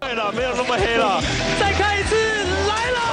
会了，没有那么黑了。 再看一次，来了！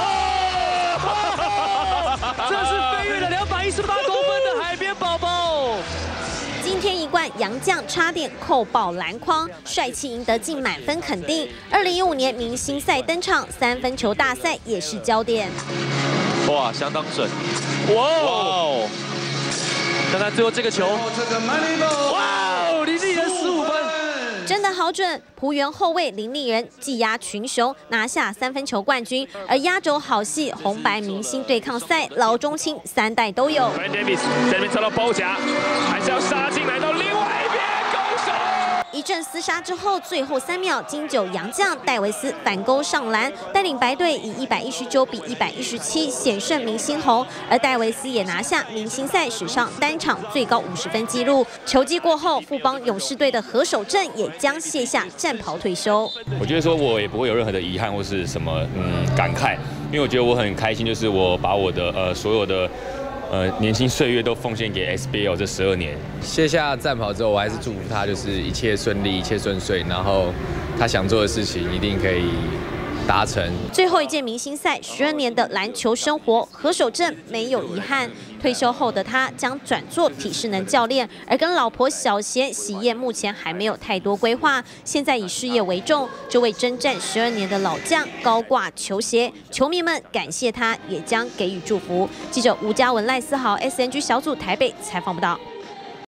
这是飞跃了218公分的海绵宝宝。 今天一冠，洋将差点扣爆篮筐，帅气赢得近满分肯定。2015年明星赛登场，3分球大赛也是焦点。 哇，相当准！哇哦！看看最后这个球，哇哦，林立人15分。 真的好准！璞园后卫林立人技压群雄，拿下3分球冠军。而压轴好戏红白明星对抗赛，老中青3代都有。 Brandon Davis 在那边遭到包夹，还是要杀进来到另外一边攻守。 一阵厮杀之后，最后3秒，金9洋将戴维斯反勾上篮，带领白队以119比117险胜明星红。而戴维斯也拿下明星赛史上单场最高50分纪录。球季过后，富邦勇士队的何守正也将卸下战袍退休。 我觉得说我也不会有任何的遗憾或是什么感慨，因为我觉得我很开心，就是我把我的所有的。年轻岁月都奉献给 SBL 这12年。 卸下战袍之后，我还是祝福他，就是一切顺利，一切顺遂，然后他想做的事情一定可以达成。 最后一届明星赛，12年的篮球生活，何守正没有遗憾。退休后的他将转做体适能教练，而跟老婆小贤喜宴目前还没有太多规划，现在以事业为重。这位征战12年的老将高挂球鞋，球迷们感谢他，也将给予祝福。记者吴嘉文、赖思豪 SNG 小组台北采访报道。